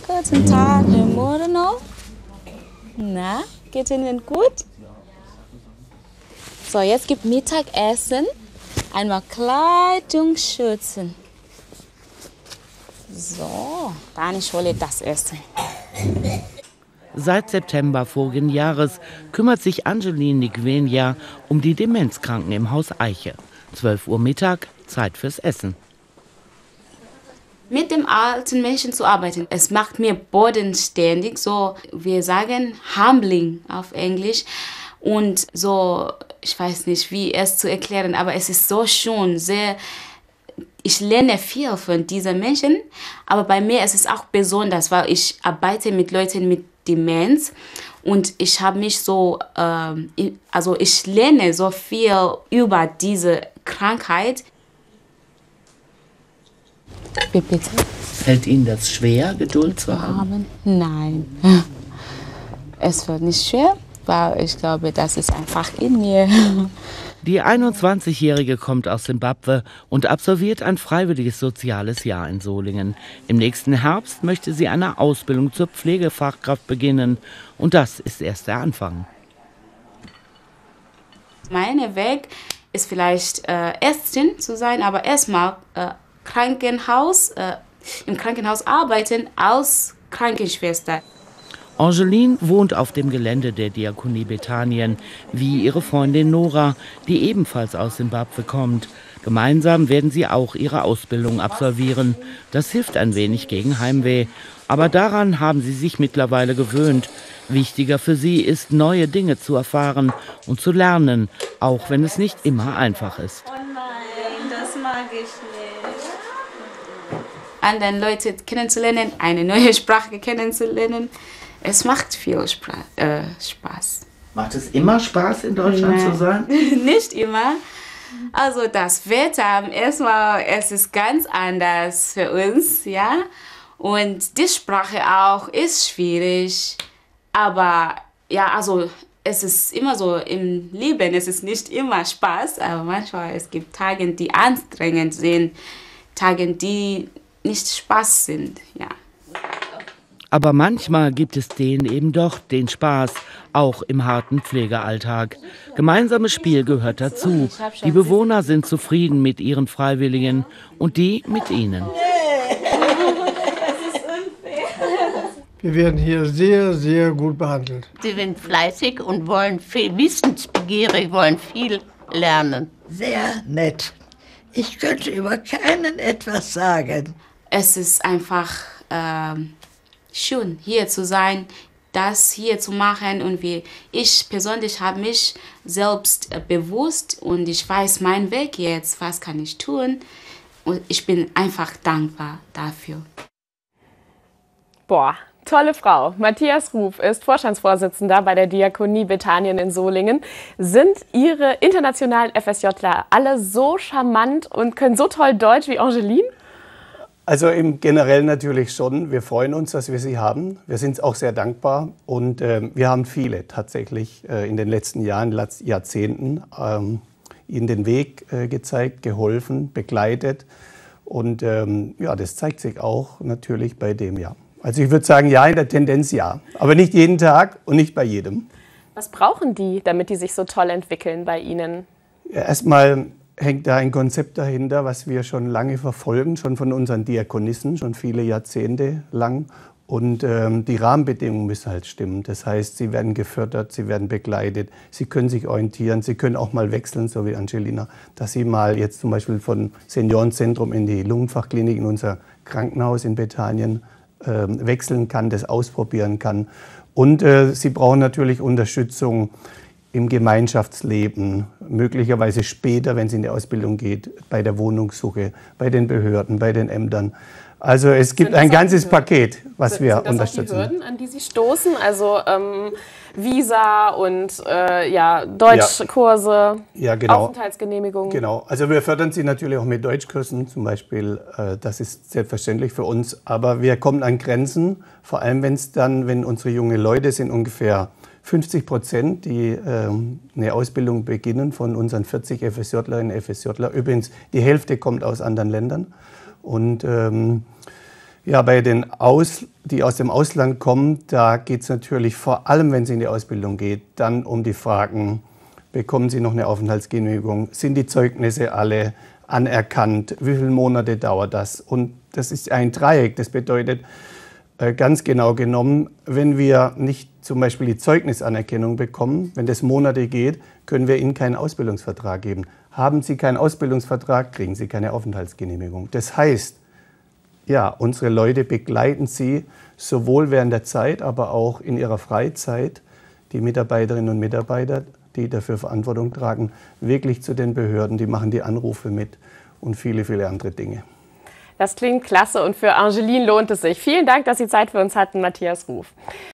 Guten Tag, Herr Moreno. Na, geht Ihnen gut? So, jetzt gibt Mittagessen. Einmal Kleidung schützen. So, dann ich hole das Essen. Seit September vorigen Jahres kümmert sich Angeline Nigvenia um die Demenzkranken im Haus Eiche. 12 Uhr Mittag, Zeit fürs Essen. Mit dem alten Menschen zu arbeiten, es macht mir bodenständig, so wir sagen humbling auf Englisch. Und so, ich weiß nicht, wie es zu erklären, aber es ist so schön, sehr. Ich lerne viel von diesen Menschen, aber bei mir ist es auch besonders, weil ich arbeite mit Leuten mit Demenz und ich habe mich so, also ich lerne so viel über diese Krankheit. Wie bitte? Fällt Ihnen das schwer, Geduld zu haben? Nein, es wird nicht schwer, weil ich glaube, das ist einfach in mir. Die 21-Jährige kommt aus Simbabwe und absolviert ein freiwilliges soziales Jahr in Solingen. Im nächsten Herbst möchte sie eine Ausbildung zur Pflegefachkraft beginnen. Und das ist erst der Anfang. Mein Weg ist vielleicht Ärztin zu sein, aber erstmal im Krankenhaus arbeiten als Krankenschwester. Angeline wohnt auf dem Gelände der Diakonie Bethanien, wie ihre Freundin Nora, die ebenfalls aus Simbabwe kommt. Gemeinsam werden sie auch ihre Ausbildung absolvieren. Das hilft ein wenig gegen Heimweh. Aber daran haben sie sich mittlerweile gewöhnt. Wichtiger für sie ist, neue Dinge zu erfahren und zu lernen, auch wenn es nicht immer einfach ist. Oh nein, das mag ich nicht. Anderen Leute kennenzulernen, eine neue Sprache kennenzulernen. Es macht viel Spaß. Macht es immer Spaß, in Deutschland zu sein? Nicht immer. Also das Wetter, erstmal, es ist ganz anders für uns, ja. Und die Sprache auch ist schwierig. Aber ja, also es ist immer so im Leben, es ist nicht immer Spaß. Aber manchmal es gibt Tage, die anstrengend sind, Tage, die nicht Spaß sind, ja. Aber manchmal gibt es denen eben doch den Spaß, auch im harten Pflegealltag. Gemeinsames Spiel gehört dazu. Die Bewohner sind zufrieden mit ihren Freiwilligen und die mit ihnen. Wir werden hier sehr, sehr gut behandelt. Sie sind fleißig und wollen viel wissensbegierig, wollen viel lernen. Sehr nett. Ich könnte über keinen etwas sagen. Es ist einfach schön, hier zu sein, das hier zu machen. Und ich persönlich habe mich selbst bewusst und ich weiß meinen Weg jetzt, was kann ich tun. Und ich bin einfach dankbar dafür. Boah, tolle Frau. Matthias Ruf ist Vorstandsvorsitzender bei der Diakonie Bethanien in Solingen. Sind Ihre internationalen FSJler alle so charmant und können so toll Deutsch wie Angeline? Also im Generell natürlich schon. Wir freuen uns, dass wir sie haben. Wir sind auch sehr dankbar und wir haben viele tatsächlich in den letzten Jahren, Jahrzehnten ihnen den Weg gezeigt, geholfen, begleitet und ja, das zeigt sich auch natürlich bei dem Jahr. Also ich würde sagen, ja, in der Tendenz ja, aber nicht jeden Tag und nicht bei jedem. Was brauchen die, damit die sich so toll entwickeln bei Ihnen? Ja, erstmal hängt da ein Konzept dahinter, was wir schon lange verfolgen, schon von unseren Diakonissen, schon viele Jahrzehnte lang. Und die Rahmenbedingungen müssen halt stimmen. Das heißt, sie werden gefördert, sie werden begleitet, sie können sich orientieren, sie können auch mal wechseln, so wie Angelina, dass sie mal jetzt zum Beispiel von Seniorenzentrum in die Lungenfachklinik in unser Krankenhaus in Bethanien wechseln kann, das ausprobieren kann. Und sie brauchen natürlich Unterstützung im Gemeinschaftsleben, möglicherweise später, wenn es in die Ausbildung geht, bei der Wohnungssuche, bei den Behörden, bei den Ämtern. Also es gibt ein ganzes Paket, was wir unterstützen. Sind das auch die Hürden, an die Sie stoßen? Also Visa und ja, Deutschkurse, ja, genau. Aufenthaltsgenehmigung? Genau, also wir fördern sie natürlich auch mit Deutschkursen zum Beispiel. Das ist selbstverständlich für uns. Aber wir kommen an Grenzen, vor allem wenn unsere jungen Leute sind ungefähr 50%, die eine Ausbildung beginnen von unseren 40 FSJlerinnen und FSJler. Übrigens, die Hälfte kommt aus anderen Ländern. Und Ja, bei den die aus dem Ausland kommen, da geht es natürlich vor allem, wenn es in die Ausbildung geht, dann um die Fragen, bekommen Sie noch eine Aufenthaltsgenehmigung, sind die Zeugnisse alle anerkannt, wie viele Monate dauert das? Und das ist ein Dreieck, das bedeutet ganz genau genommen, wenn wir nicht zum Beispiel die Zeugnisanerkennung bekommen, wenn das Monate geht, können wir Ihnen keinen Ausbildungsvertrag geben. Haben Sie keinen Ausbildungsvertrag, kriegen Sie keine Aufenthaltsgenehmigung. Das heißt, ja, unsere Leute begleiten Sie sowohl während der Zeit, aber auch in ihrer Freizeit, die Mitarbeiterinnen und Mitarbeiter, die dafür Verantwortung tragen, wirklich zu den Behörden, die machen die Anrufe mit und viele, viele andere Dinge. Das klingt klasse und für Angeline lohnt es sich. Vielen Dank, dass Sie Zeit für uns hatten, Matthias Ruf.